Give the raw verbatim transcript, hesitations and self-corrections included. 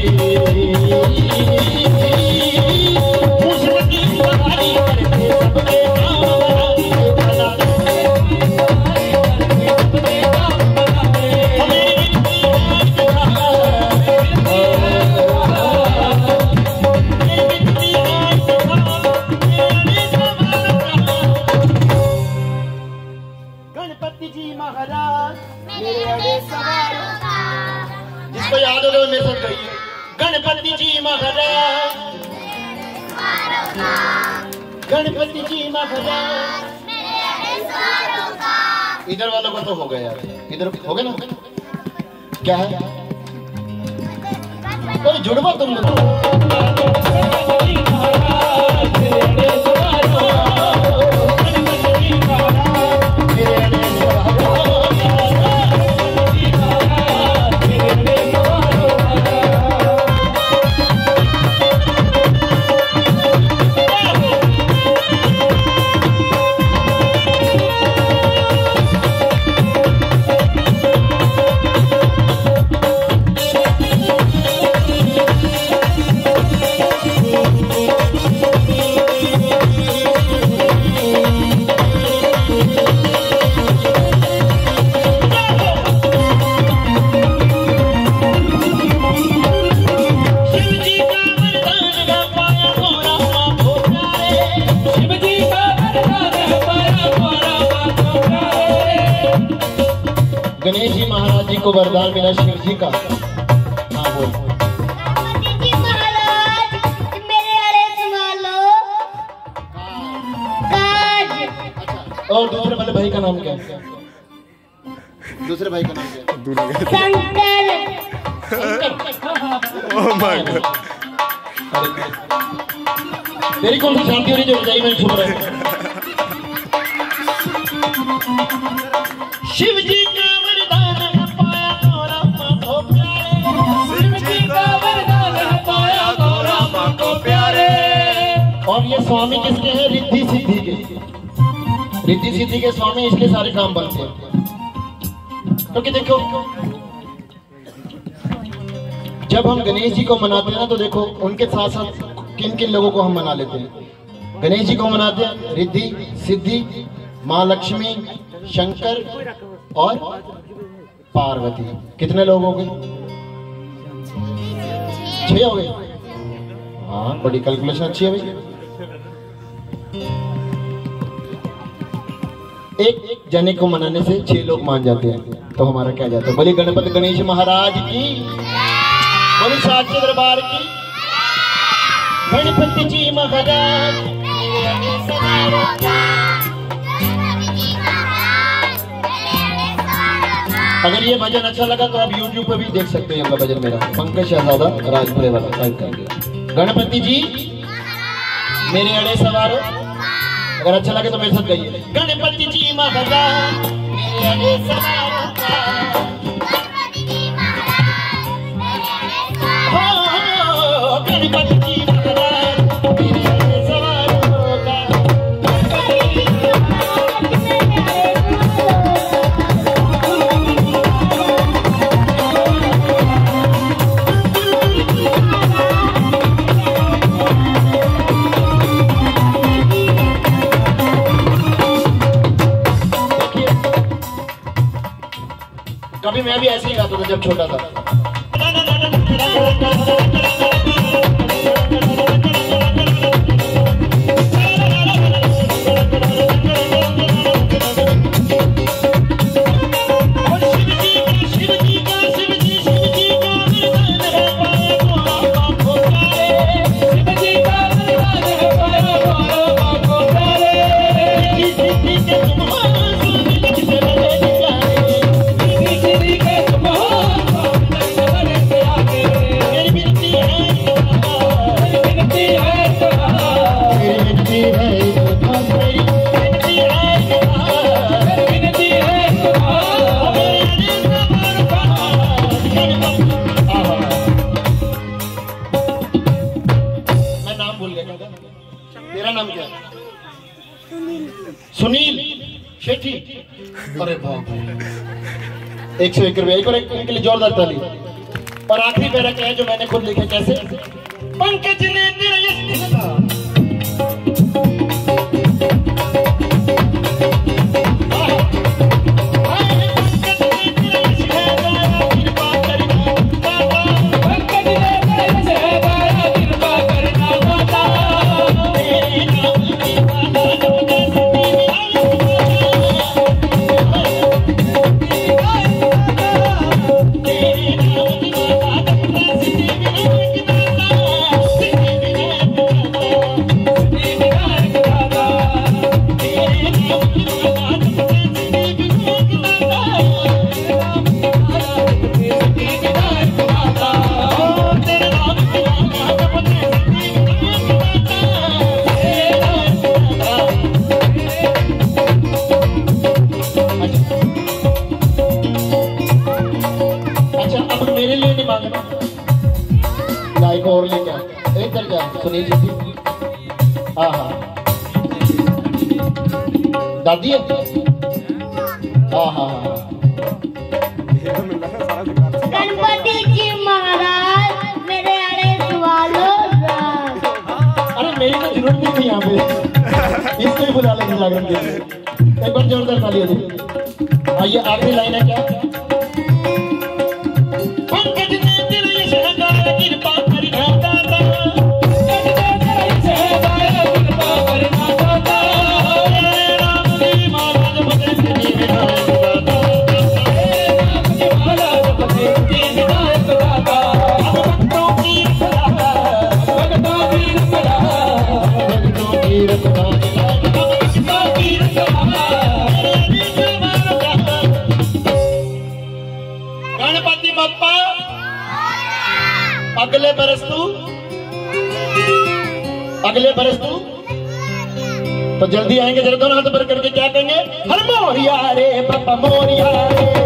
जिसको याद होगा वो मेरे साथ गाइए। गणपति जी महाराज, गणपति जी महाराज। इधर वालों को तो हो गया यार, इधर हो गया ना? क्या है कोई जुड़वा तुम लोग? गणेश जी महाराज जी को वरदान मिला शिव जी का। हाँ बोल। गणपति जी महाराज मेरे अरे संभालो काज। अच्छा, और दूसरे वाले भाई का नाम क्या है? दूसरे भाई का नाम क्या है? शंकर। Oh my god. तेरी कौन सी शांति हो रही जो रजाई में छुप रहे? शिव जी का वरदान पाया गौरा माँ को प्यारे। शिव जी का वरदान पाया गौरा माँ को प्यारे। और ये स्वामी किसके हैं? रिद्धि सिद्धि के। रिद्धि सिद्धि के स्वामी, इसके सारे काम बनते हैं। क्योंकि तो देखो जब हम गणेश जी को मनाते हैं ना तो देखो उनके साथ साथ किन किन लोगों को हम मना लेते हैं। गणेश जी को मनाते हैं रिद्धि सिद्धि, माँ लक्ष्मी, शंकर और पार्वती। कितने लोग हो गए? छह हो गए। हाँ बड़ी कैलकुलेशन अच्छी है भाई। एक एक जने को मनाने से छह लोग मान जाते हैं तो हमारा क्या जाता है? बोले गणपति गणेश महाराज की, बोले साचे दरबार की। गणपति जी महाराज अगर ये भजन अच्छा लगा तो आप YouTube पे भी देख सकते हैं। अपना भजन मेरा पंकज शहजादा राजपुरे वाला टाइप करके। गणपति जी मेरे अड़े सवार हो। अगर अच्छा लगे तो मेरे साथ गाइए। गणपति जी महाराज मेरे अड़े सवार हो। गणपति जी महाराज मेरे अड़े सवार होगा। कभी मैं भी ऐसे ही गाता था जब छोटा था। तेरा नाम क्या है? सुनील शेट्टी। अरे बाप रे, एक सौ एक रुपये। एक और एक के लिए जोरदार ताली। और आखिरी पैरा क्या है जो मैंने खुद लिखे, कैसे? पंकज ने तेरा यश लाइक और लेके इधर जा सुनील जी। हाँ हाँ दादी है। हाँ हाँ हाँ गणपति जी महाराज मेरे अड़े सवालों। अरे मेरी तो जरूरत नहीं थी यहाँ पे, इसको ही बुला लेंगे जागरण के लिए। एक बार जोरदार ताली हो। आइए आखिरी लाइन है क्या? गणपति बप्पा अगले बरस तू अगले बरस तू तो जल्दी आएंगे। जरा दोनों हाथ पर करके क्या कहेंगे? हर मोरिया रे बप्पा मोरिया रे।